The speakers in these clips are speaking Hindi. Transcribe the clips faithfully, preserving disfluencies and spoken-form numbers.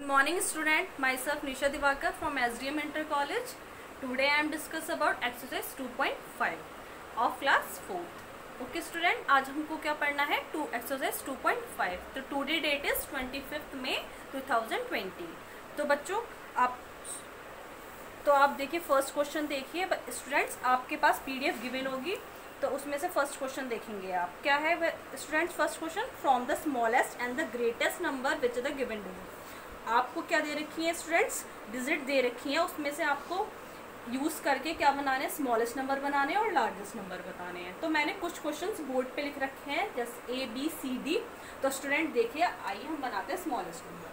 morning student, myself Nisha Divakar from S D M Inter College. Today I am discuss about exercise two point five of class fourth. Okay student, आज हमको क्या पढ़ना है two exercise two point five. तो today date is twenty fifth May two thousand twenty. तो बच्चों आप तो आप देखिए फर्स्ट क्वेश्चन देखिए स्टूडेंट्स, आपके पास पीडीएफ गिवन होगी तो उसमें से फर्स्ट क्वेश्चन देखेंगे आप. क्या है students first question? From the smallest and the greatest number which the given digit. आपको क्या दे रखी है स्टूडेंट्स? डिजिट दे रखी है, उसमें से आपको यूज़ करके क्या बनाने हैं? स्मॉलेस्ट नंबर बनाने हैं और लार्जेस्ट नंबर बताने हैं. तो मैंने कुछ क्वेश्चंस बोर्ड पे लिख रखे हैं जैसे ए बी सी डी. तो स्टूडेंट देखिए, आइए हम बनाते हैं smallest number,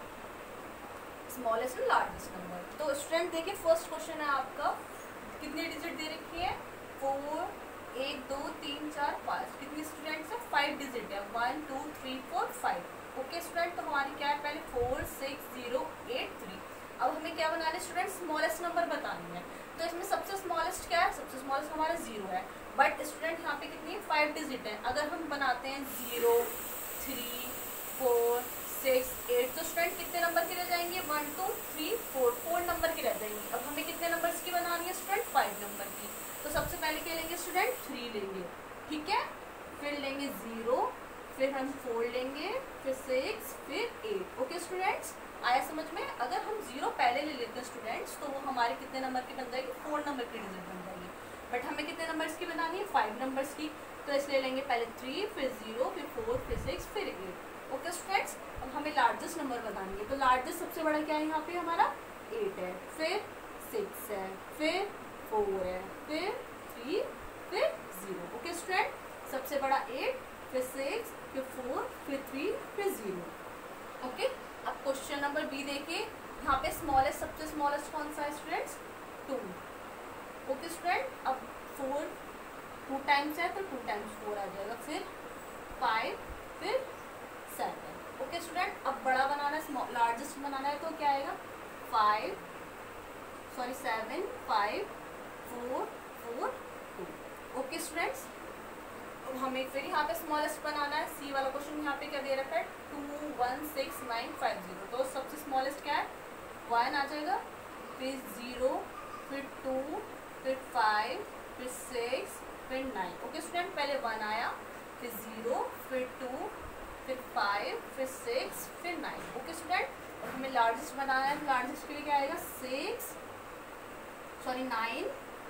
smallest and largest number. तो स्टूडेंट देखिए फर्स्ट क्वेश्चन है आपका, कितनी डिजिट दे रखी है? फोर, एक दो तीन चार पाँच. कितनी स्टूडेंट्स है? फाइव डिजिट है. One two three four five. Okay student, तो हमारी क्या है? पहले four six zero eight three. अब हमें क्या बनाना है स्टूडेंट? स्मॉलेस्ट नंबर बतानी है. तो इसमें सबसे स्मॉलेस्ट क्या है? सबसे स्मॉलेस्ट हमारा जीरो है. बट स्टूडेंट यहाँ पे कितनी? फाइव डिजिट है. अगर हम बनाते हैं zero three four six eight, तो स्टूडेंट कितने नंबर के रह जाएंगे? One two three four, four number की रह जाएंगी. अब हमें कितने नंबर्स की बनानी है स्टूडेंट? फाइव नंबर की. तो सबसे पहले क्या लेंगे स्टूडेंट? थ्री लेंगे, ठीक है. फिर लेंगे जीरो, फिर हम फोर लेंगे, फिर सिक्स, फिर एट. ओके स्टूडेंट्स, आया समझ में? अगर हम जीरो पहले ले लेते हैं स्टूडेंट्स तो वो हमारे कितने नंबर की बन जाएगी? फोर नंबर की डिजिट बन जाएगी. बट हमें कितने नंबर्स की बनानी है? फाइव नंबर्स की. तो इसलिए लेंगे पहले थ्री, फिर जीरो, फिर फोर, फिर सिक्स, फिर एट. ओके स्टूडेंट्स, अब हमें लार्जेस्ट नंबर बतानी है. तो लार्जेस्ट सबसे बड़ा क्या है यहाँ पे? हमारा एट है, फिर सिक्स है, फिर फोर है, फिर थ्री, फिर जीरो. ओके स्टूडेंट, सबसे बड़ा एट, फिर सिक्स, फिर फोर, फिर थ्री, फिर जीरो. ओके, अब क्वेश्चन नंबर बी देखिए. यहाँ पे स्मॉलेस्ट, सबसे स्मॉलेस्ट कौन सा है स्टूडेंट्स? टू. ओके स्टूडेंट, अब फोर टू टाइम्स है तो टू टाइम्स फोर आ जाएगा, फिर फाइव, फिर सेवन. ओके स्टूडेंट, अब बड़ा बनाना है, लार्जेस्ट बनाना है, तो क्या आएगा? Five sorry seven, five, four, four, two. Okay students, अब हमें फिर यहाँ पे स्मॉलेस्ट बनाना है. सी वाला क्वेश्चन यहाँ पे क्या दे रखा है? Two one six nine five zero. तो सबसे स्मॉलेस्ट क्या है? वन आ जाएगा, फिर जीरो, फिर टू, फिर फाइव, फिर सिक्स, फिर नाइन. ओके स्टूडेंट, पहले वन आया, फिर जीरो, फिर टू, फिर फाइव, फिर सिक्स, फिर नाइन. ओके स्टूडेंट, अब हमें लार्जेस्ट बनाना है. लार्जेस्ट के लिए क्या आएगा? Six sorry nine,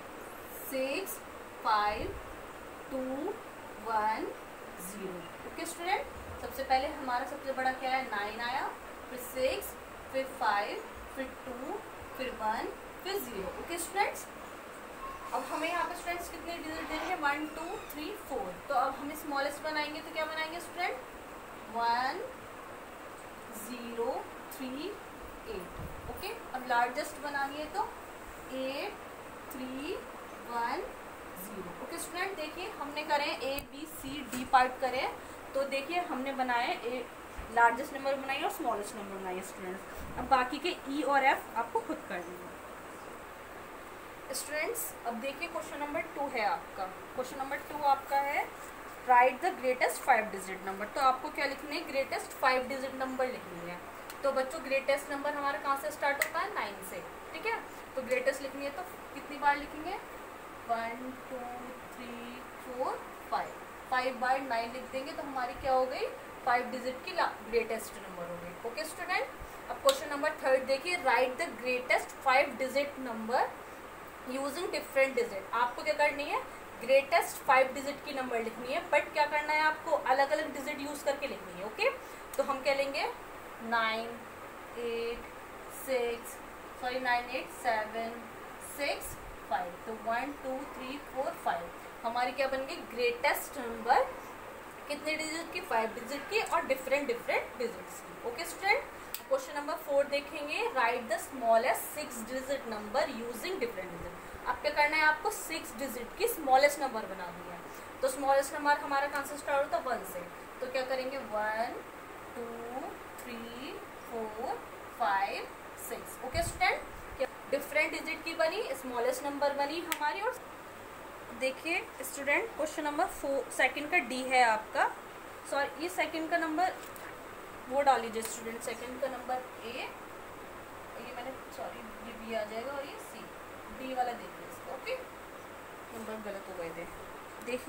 six, five, two, one, zero. Okay student, सबसे पहले हमारा सबसे बड़ा क्या है? नाइन आया, फिर सिक्स, फिर फाइव, फिर टू, फिर वन, फिर जीरो. ओके स्टूडेंट्स, अब हमें यहाँ पे स्टूडेंट्स कितने डिजिट दे रहे हैं? One two three four. तो अब हमें स्मॉलेस्ट बनाएंगे तो क्या बनाएंगे student? One zero three eight. Okay, अब लार्जेस्ट बनानी है तो eight three one zero. Okay student, देखिए हमने करें A B C D part करें. तो देखिए हमने बनाए ए लार्जेस्ट नंबर बनाइए और स्मॉलेस्ट नंबर बनाइए स्टूडेंट्स. अब बाकी के ई और एफ आपको खुद करनी है स्टूडेंट्स. अब देखिए क्वेश्चन नंबर टू है आपका. क्वेश्चन नंबर टू आपका है write the greatest five digit number. तो आपको क्या लिखनी है? ग्रेटेस्ट फाइव डिजिट नंबर लिखनी है. तो बच्चों ग्रेटेस्ट नंबर हमारा कहाँ से स्टार्ट होता है? नाइन से, ठीक है. तो ग्रेटेस्ट लिखनी है तो कितनी बार लिखेंगे? One two three four five. Five बार नाइन लिख देंगे तो हमारी क्या हो गई? फाइव डिजिट की ग्रेटेस्ट नंबर हो गई. ओके स्टूडेंट, अब क्वेश्चन नंबर थर्ड देखिए. Write the greatest five digit number using different digit. आपको क्या करनी है? ग्रेटेस्ट फाइव डिजिट की नंबर लिखनी है, बट क्या करना है आपको? अलग अलग डिजिट यूज करके लिखनी है. ओके, तो हम क्या लेंगे? Nine, eight, six sorry nine, eight, seven, six, five. तो one two three four five हमारी क्या बन गई? Greatest number. कितने डिजिट की? फाइव डिजिट की और डिफरेंट डिफरेंट डिजिट्स की. Okay student, question number four देखेंगे. Write the smallest six digit number using different digit. अब क्या करना है आपको? सिक्स डिजिट की स्मॉलेस्ट नंबर बनानी है. तो स्मॉलेस्ट नंबर हमारा कहाँ से स्टार्ट होता है? वन से. तो क्या करेंगे? One two three four five six. Okay student, different digit की बनी, स्मॉलेस्ट नंबर बनी हमारी. और देखिए student question number four second का डी है आपका. सॉरी ये सेकंड का नंबर वो डाल लीजिए स्टूडेंट. सेकंड का नंबर ए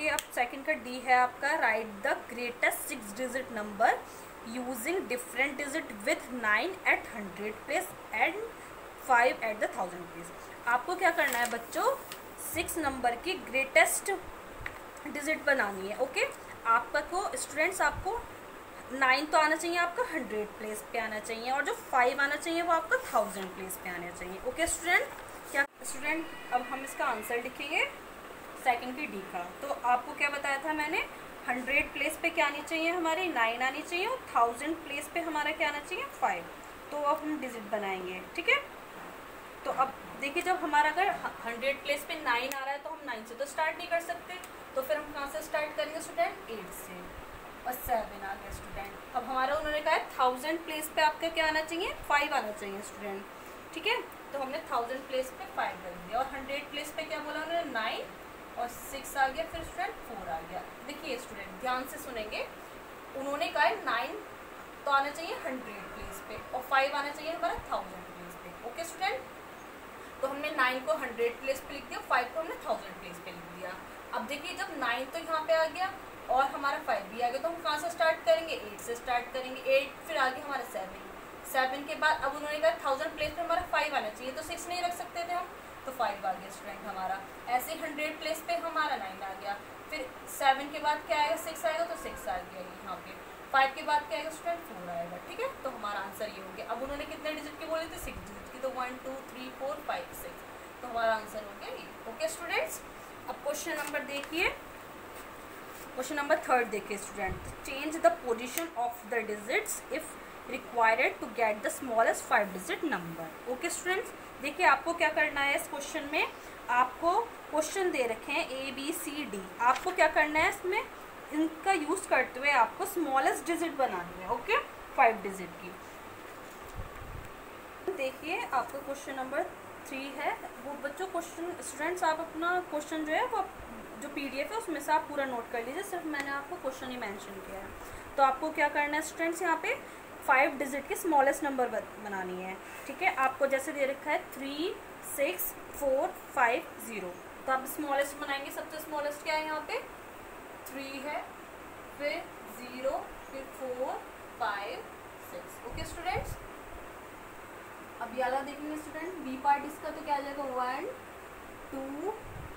देखिए अब सेकंड का डी है आपका, write the greatest six digit number using different digit with nine at hundred place and five at the thousand place. आपको क्या करना है बच्चों, सिक्स नंबर की ग्रेटेस्ट डिजिट बनानी है। ओके, आपका को स्टूडेंट्स आपको नाइन तो आना चाहिए, आपका हंड्रेड प्लेस पे आना चाहिए, और जो फाइव आना चाहिए वो आपका थाउजेंड प्लेस पे आना चाहिए। ओके स्टूडेंट, क्या स्टूडेंट अब हम इसका आंसर लिखेंगे सेकंड की डी का। तो आपको क्या बताया था मैंने, हंड्रेड प्लेस पे क्या आनी चाहिए, हमारी नाइन आनी चाहिए, और थाउजेंड प्लेस पे हमारा क्या आना चाहिए, फाइव। तो अब हम डिजिट बनाएंगे, ठीक है। तो अब देखिए जब हमारा अगर हंड्रेड प्लेस पे नाइन आ रहा है तो हम नाइन से तो स्टार्ट नहीं कर सकते, तो फिर हम कहाँ से स्टार्ट करेंगे स्टूडेंट, एट से, और सेवन आ गया स्टूडेंट। अब हमारा उन्होंने कहा है थाउजेंड प्लेस पे आपका क्या आना चाहिए, फाइव आना चाहिए स्टूडेंट, ठीक है। तो हमने थाउजेंड प्लेस पे फाइव कर दिया, और हंड्रेड प्लेस पे क्या बोला उन्होंने, नाइन, और सिक्स आ गया, फिर स्टूडेंट फोर आ गया। देखिए स्टूडेंट ध्यान से सुनेंगे, उन्होंने कहा है नाइन तो आना चाहिए हंड्रेड प्लेस पे, और फाइव आना चाहिए हमारा थाउजेंड प्लेस पे। ओके स्टूडेंट, तो हमने नाइन को हंड्रेड प्लेस पे लिख दिया, फाइव को हमने थाउजेंड प्लेस पे लिख दिया। अब देखिए जब नाइन तो यहाँ पे आ गया और हमारा फाइव भी आ गया, तो हम कहाँ से स्टार्ट करेंगे, एट से स्टार्ट करेंगे, एट फिर आगे हमारा सेवन, सेवन के बाद अब उन्होंने कहा थाउजेंड प्लेस पे हमारा फाइव आना चाहिए, तो सिक्स नहीं रख सकते थे हम, तो फाइव आ गया स्टूडेंट हमारा। ऐसे हंड्रेड प्लेस पे हमारा नाइन आ गया, फिर सेवन के बाद क्या आएगा, सिक्स आएगा, तो सिक्स आ गया यहाँ पे, फाइव के बाद क्या आएगा स्टूडेंट, फोर आएगा, ठीक है। तो हमारा आंसर ये हो गया। अब उन्होंने कितने डिजिट के बोले थे, सिक्स डिजिट की, तो one two three four five six, तो हमारा आंसर हो गया ये। ओके स्टूडेंट्स, अब क्वेश्चन नंबर देखिए, क्वेश्चन नंबर थर्ड देखिए student, change the position of the digits if required to get the smallest five digit number. Okay students, देखिए आपको क्या करना है इस क्वेश्चन में, आपको क्वेश्चन दे रखे हैं ए बी सी डी, आपको क्या करना है इसमें, इनका यूज करते हुए आपको स्मॉलेस्ट डिजिट बनानी है। ओके, फाइव डिजिट की। देखिए आपका क्वेश्चन नंबर थ्री है, वो बच्चों क्वेश्चन स्टूडेंट्स आप अपना क्वेश्चन जो है वो जो पीडीएफ है उसमें से आप पूरा नोट कर लीजिए, सिर्फ मैंने आपको क्वेश्चन ही मेंशन किया है। तो आपको क्या करना है स्टूडेंट्स, यहाँ पे फाइव डिजिट की स्मॉलेस्ट नंबर बनानी है, ठीक है। आपको जैसे दे रखा है three six four five zero, तो आप स्मॉलेस्ट बनाएंगे। सबसे स्मॉलेस्ट क्या है यहाँ पे, थ्री है, फिर ज़ीरो, फिर four five six. Okay students, अब ये वाला देखेंगे स्टूडेंट, बी पार्ट इसका, तो क्या आ जाएगा, one two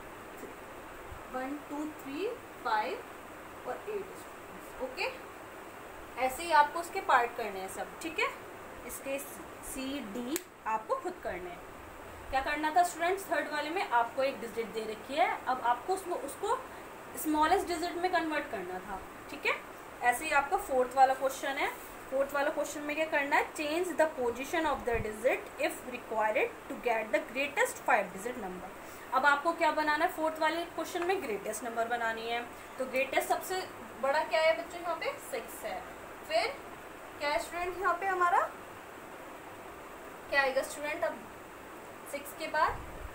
one two three five और एट। ओके, ऐसे ही आपको उसके पार्ट करने हैं सब, ठीक है। इसके सी डी आपको खुद करने हैं। क्या करना था स्टूडेंट्स, थर्ड वाले में आपको एक डिजिट दे रखी है, अब आपको उसको उसको स्मॉलेस्ट डिजिट में कन्वर्ट करना था, ठीक है। ऐसे ही आपका फोर्थ वाला क्वेश्चन है, फोर्थ वाला क्वेश्चन में क्या करना है, change the position of the digit if required to get the greatest five digit number. अब आपको क्या बनाना है, फोर्थ वाले क्वेश्चन में ग्रेटेस्ट नंबर बनानी है। तो ग्रेटेस्ट सबसे बड़ा क्या है बच्चों, यहाँ पे सिक्स है, फिर क्या है स्टूडेंट यहाँ पे हमारा क्या आएगा स्टूडेंट, अब सिक्स के बाद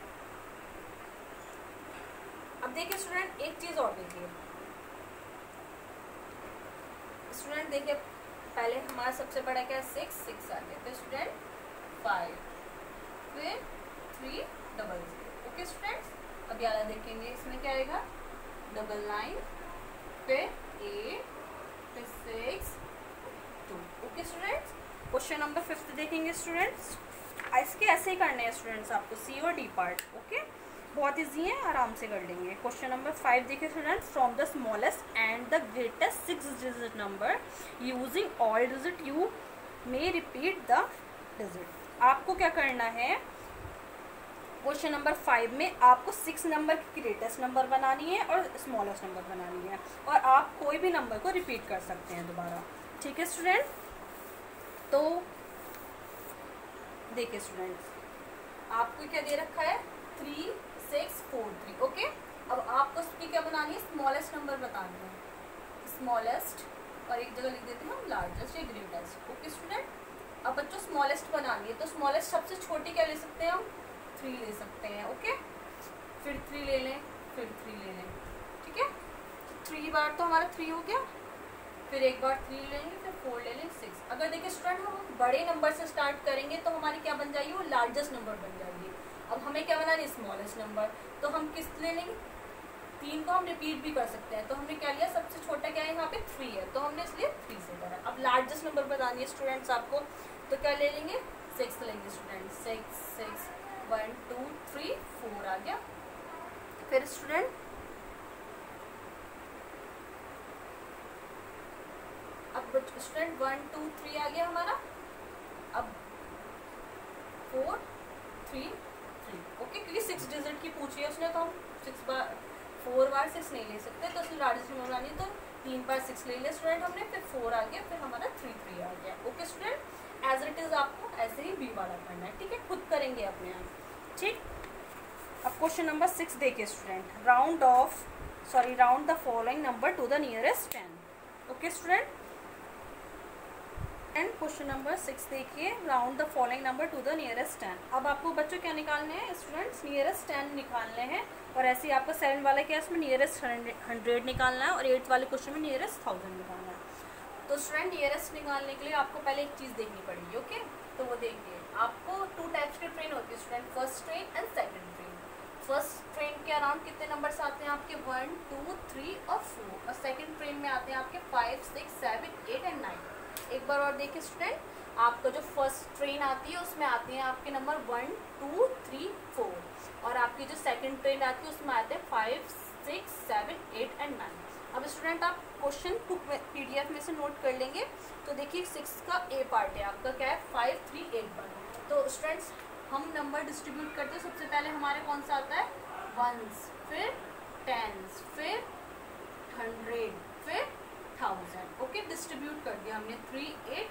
अब देखिए स्टूडेंट एक चीज और देखिए स्टूडेंट, देखिए पहले हमारा सबसे बड़ा क्या है, सिक्स, सिक्स आ गया, फिर स्टूडेंट फाइव, फिर three double zero. Okay students, अब याद देखेंगे इसमें क्या आएगा, डबल नाइन, फिर एट, फिर six, two. Okay students, question number fifth देखेंगे स्टूडेंट्स, इसके ऐसे ही करने हैं स्टूडेंट्स आपको सी और डी पार्ट। ओके, बहुत ईजी है, आराम से कर लेंगे। क्वेश्चन नंबर फाइव देखिए students, from the smallest and the greatest six digit number using all digit you may repeat the digit. आपको क्या करना है, क्वेश्चन नंबर फाइव में आपको सिक्स नंबर की ग्रेटेस्ट नंबर बनानी है और स्मॉलेस्ट नंबर बनानी है, और आप कोई भी नंबर को रिपीट कर सकते हैं दोबारा, ठीक है स्टूडेंट। तो देखिए स्टूडेंट्स, आपको क्या दे रखा है, three six four three. Okay, अब आपको इसकी क्या बनानी है, स्मॉलेस्ट नंबर बतानी है, स्मॉलेस्ट, और एक जगह लिख देते हैं हम लार्जेस्ट या ग्रेटेस्ट। ओके स्टूडेंट, अब बच्चों स्मॉलेस्ट बनानी है, तो स्मॉलेस्ट सबसे छोटी क्या ले सकते हैं हम, थ्री ले सकते हैं। ओके, फिर थ्री ले लें, फिर थ्री ले लें, ठीक है। तो थ्री बार तो हमारा थ्री हो गया, फिर एक बार थ्री लेंगे, फिर फोर ले लेंगे, सिक्स। अगर देखिए स्टूडेंट हम बड़े नंबर से स्टार्ट करेंगे तो हमारी क्या बन जाएगी, वो लार्जेस्ट नंबर बन जाएगी। अब हमें क्या बनाना है, स्मॉलेस्ट नंबर, तो हम किस ले लेंगे, तीन को हम रिपीट भी कर सकते हैं, तो हमने क्या लिया, सबसे छोटा क्या है यहाँ पे थ्री है, तो हमने इसलिए थ्री से करा। अब लार्जेस्ट नंबर बतानी है स्टूडेंट्स आपको, तो क्या ले लेंगे, सिक्स लेंगे student, six six one two three four आ गया। फिर स्टूडेंट अब स्टूडेंट वन टू थ्री आ गया हमारा, अब फोर थ्री थ्री, ओके, क्योंकि सिक्स डिजिट की पूछी है उसने, तो हम सिक्स बार फोर बार सिक्स नहीं ले सकते, तो इसलिए लार्जेस्ट नंबर बनानी है, तो तीन बार सिक्स ले लिया स्टूडेंट हमने, फिर फोर आ गया, फिर हमारा थ्री थ्री आ गया। Okay student, as it is आपको ऐसे ही बी वाला करना है, ठीक है, खुद करेंगे अपने आप, ठीक। अब क्वेश्चन नंबर सिक्स देखिए student, round off sorry round the following number to the nearest ten. Okay student, and question number six देखिए, round the following number to the nearest ten. अब आपको बच्चों क्या निकालने हैं स्टूडेंट्स, नियरेस्ट टेन निकालने हैं, और ऐसे ही आपका सेवन वाला क्या है, इसमें नियरेस्ट हंड्रेड निकालना है, और एट्थ वाले क्वेश्चन में नियरेस्ट थाउजेंड निकालना है। तो स्टूडेंट नियरेस्ट निकालने के लिए आपको पहले एक चीज़ देखनी पड़ेगी, ओके, तो वो देखिए, आपको टू टाइप्स की ट्रेन होती है student, first train and second train. First train के अराउंड कितने नंबर्स आते हैं आपके, वन टू थ्री और फोर, और सेकेंड ट्रेन में आते हैं आपके five six seven eight and nine. एक बार और देखिए स्टूडेंट, आपका जो फर्स्ट ट्रेन आती है उसमें आते हैं आपके number one two three four, और आपकी जो सेकंड ट्रेन आती है उसमें आते हैं five six seven eight and nine. अब स्टूडेंट आप क्वेश्चन बुक में पीडीएफ में से नोट कर लेंगे, तो देखिए सिक्स का ए पार्ट है आपका क्या है, फाइव थ्री एट वन। तो स्टूडेंट्स हम नंबर डिस्ट्रीब्यूट करते हैं, सबसे पहले हमारे कौन सा आता है, वंस, फिर टेंस, फिर हंड्रेड, फिर थाउजेंड। ओके, डिस्ट्रीब्यूट कर दिया हमने three eight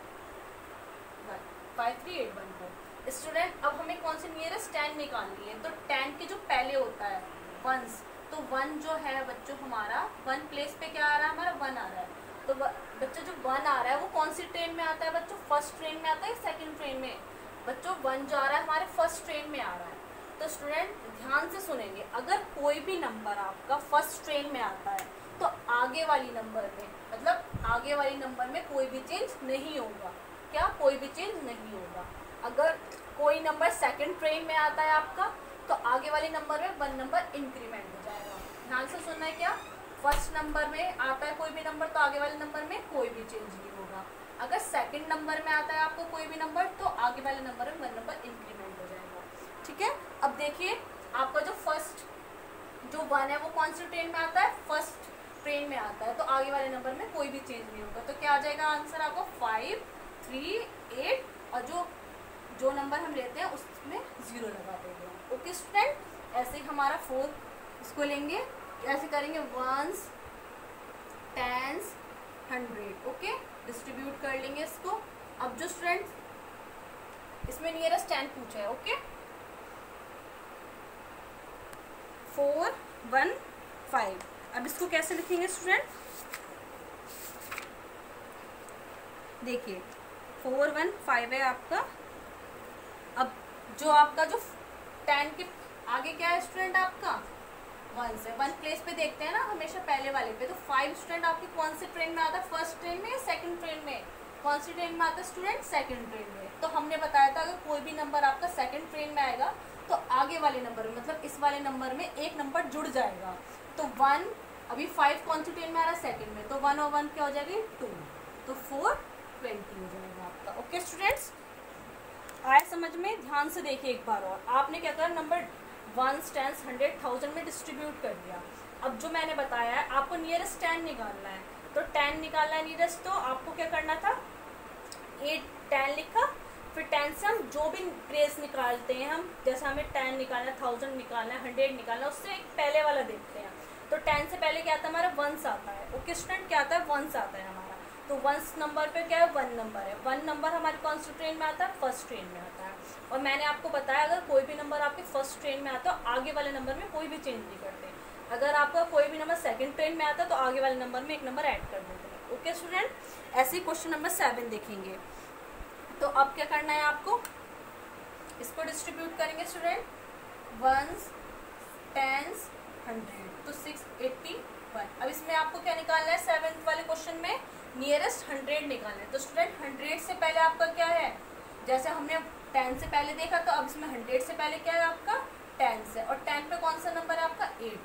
one five three eight one को। स्टूडेंट अब हमें कौन सी नियरेस्ट टेन निकालनी है, तो टेन के जो पहले होता है वंस, तो वन जो है बच्चों हमारा वन प्लेस पे क्या आ रहा है, हमारा वन आ रहा है, तो बच्चों जो वन आ रहा है वो कौन सी ट्रेन में आता है बच्चों, फर्स्ट ट्रेन में आता है, सेकेंड ट्रेन में, बच्चों वन जो आ रहा है हमारे फर्स्ट ट्रेन में आ रहा है। तो स्टूडेंट ध्यान से सुनेंगे, अगर कोई भी नंबर आपका फर्स्ट ट्रेन में आता है तो आगे वाली नंबर में, मतलब आगे वाली नंबर में कोई भी चेंज नहीं होगा, क्या कोई भी चेंज नहीं होगा। अगर कोई नंबर सेकंड ट्रेन में आता है आपका, तो आगे वाले नंबर में वन नंबर इंक्रीमेंट हो जाएगा। ध्यान से सुनना है, क्या फर्स्ट नंबर में आता है कोई भी नंबर, तो आगे वाले नंबर में कोई भी चेंज नहीं होगा। अगर सेकंड नंबर में आता है आपको कोई भी नंबर, तो आगे वाले नंबर में वन नंबर इंक्रीमेंट हो जाएगा, ठीक है। अब देखिए आपका जो फर्स्ट जो वन है वो कौन सी ट्रेन में आता है, फर्स्ट ट्रेन में आता है, तो आगे वाले नंबर में कोई भी चेंज नहीं होगा, तो क्या आ जाएगा आंसर आपको फाइव थ्री एट, और जो जो नंबर हम लेते हैं उसमें जीरो लगा देंगे। ओके स्टूडेंट, ऐसे ही हमारा फोर इसको लेंगे, ऐसे करेंगे ones tens hundred, okay, distribute कर लेंगे इसको। अब जो स्टूडेंट इसमें नियरेस्ट टेन पूछा है, ओके, फोर वन फाइव, अब इसको कैसे लिखेंगे स्टूडेंट, देखिए फोर वन फाइव है आपका। अब जो आपका जो टेन के आगे क्या है स्टूडेंट, आपका वन से, वन प्लेस पे देखते हैं ना हमेशा पहले वाले पे, तो फाइव स्टूडेंट आपकी कौन से ट्रेन में आता है, फर्स्ट ट्रेन में या सेकंड ट्रेन में, कौन सी ट्रेन में आता है स्टूडेंट, सेकंड ट्रेन में। तो हमने बताया था अगर कोई भी नंबर आपका सेकंड ट्रेन में आएगा तो आगे वाले नंबर में, मतलब इस वाले नंबर में एक नंबर जुड़ जाएगा, तो वन, अभी फाइव कौन सी ट्रेन में आ रहा है, सेकंड में, तो वन और वन क्या हो जाएगी, टू, तो फोर ट्वेंटी हो जाएगा आपका। ओके स्टूडेंट्स, आए समझ में, ध्यान से देखिए एक बार और, आपने क्या करा, number ones tens hundred thousand में डिस्ट्रीब्यूट कर दिया। अब जो मैंने बताया है आपको नियरेस्ट टेन निकालना है, तो टेन निकालना है नियरेस्ट, तो आपको क्या करना था, एट टेन लिखा, फिर टेन से हम जो भी प्लेस निकालते हैं हम, जैसे हमें टेन निकालना है, थाउजेंड निकालना है, हंड्रेड निकालना है, उससे एक पहले वाला देखते हैं। तो टेन से पहले क्या आता है हमारा, वंस आता है। ओके स्टूडेंट, क्या आता है, वंस आता है हमारा, तो वंस नंबर पे क्या है, वन नंबर है, वन नंबर हमारे कौन सी ट्रेन में आता है, फर्स्ट ट्रेन में आता है। और मैंने आपको बताया अगर कोई भी नंबर आपके फर्स्ट ट्रेन में आता है, आगे वाले नंबर में कोई भी चेंज नहीं करते। अगर आपका कोई भी नंबर सेकंड ट्रेन में आता है तो आगे वाले नंबर में एक नंबर ऐड कर देते हैं। ओके स्टूडेंट, ऐसे ही क्वेश्चन नंबर सेवन देखेंगे। तो अब क्या करना है आपको, इसको डिस्ट्रीब्यूट करेंगे स्टूडेंट, वंस टेंस हंड्रेड, तो सिक्स एट्टी वन। अब इसमें आपको क्या निकालना है, सेवेंथ वाले क्वेश्चन में नियरेस्ट हंड्रेड निकालना है। तो स्टूडेंट हंड्रेड से पहले आपका क्या है, जैसे हमने टेन से पहले देखा, तो अब इसमें हंड्रेड से पहले क्या है आपका, टेन से, और टेन पे कौन सा नंबर है आपका, एट है।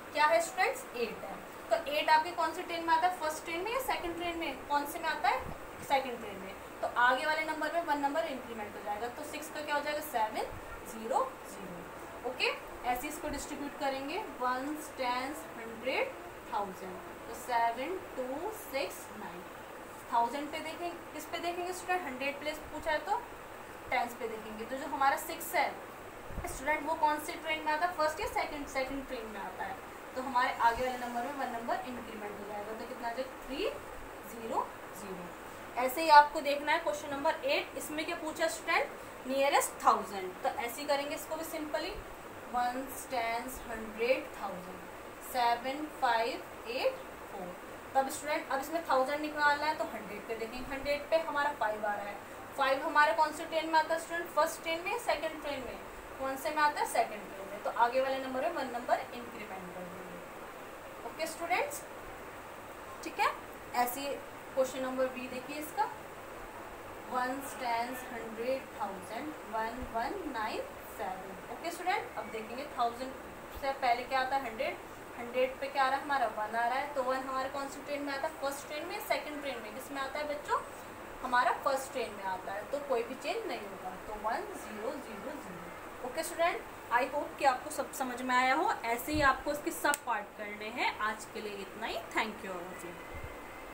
क्या है स्टूडेंट्स, एट है। तो एट आपके कौन से ट्रेन में आता है, फर्स्ट ट्रेन में या सेकंड ट्रेन में, कौन से में आता है, सेकंड ट्रेन में। तो आगे वाले नंबर में वन नंबर इंक्रीमेंट हो जाएगा, तो सिक्स का क्या हो जाएगा, सेवन जीरो जीरो। ओके, ऐसे इसको डिस्ट्रीब्यूट करेंगे, वन टेंस हंड्रेड थाउजेंड, तो seven two six nine. Thousand पे देखेंगे, किस पे देखेंगे स्टूडेंट, हंड्रेड प्लेस पूछा है तो टेंस पे देखेंगे। तो जो हमारा सिक्स है स्टूडेंट वो कौन सी ट्रेन में आता है, फर्स्ट या सेकंड, सेकंड ट्रेन में आता है। तो हमारे आगे वाले नंबर में वन नंबर इंक्रीमेंट हो जाएगा, तो कितना आ जाएगा, थ्री जीरो जीरो। ऐसे ही आपको देखना है क्वेश्चन नंबर एट, इसमें क्या पूछा स्टूडेंट, नियरेस्ट थाउजेंड। तो ऐसे ही करेंगे इसको भी simply, one tens hundred thousand, seven five eight four. तब स्टूडेंट अब इसमें थाउजेंड निकालना है तो हंड्रेड पे देखेंगे, हंड्रेड पे हमारा फाइव आ रहा है। फाइव हमारे कौन सी ट्रेन में आता है स्टूडेंट, फर्स्ट ट्रेन में, सेकंड ट्रेन में, कौन से में आता है, सेकंड ट्रेन में। तो आगे वाले नंबर में वन नंबर इंक्रीमेंट कर देंगे। ओके स्टूडेंट्स, ठीक है। ऐसे क्वेश्चन नंबर बी देखिए इसका, one tens hundred thousand one one nine seven. Okay student, अब देखेंगे थाउजेंड से पहले क्या आता है, हंड्रेड, हंड्रेड पे क्या आ रहा है हमारा, वन आ रहा है। तो वन हमारे कौन सी ट्रेन में आता है, फर्स्ट ट्रेन में, सेकंड ट्रेन में, किसमें आता है बच्चों, हमारा फर्स्ट ट्रेन में आता है। तो कोई भी चेंज नहीं होगा, तो one zero zero zero. Okay student, I hope कि आपको सब समझ में आया हो। ऐसे ही आपको इसके सब पार्ट करने हैं। आज के लिए इतना ही, thank you all of you.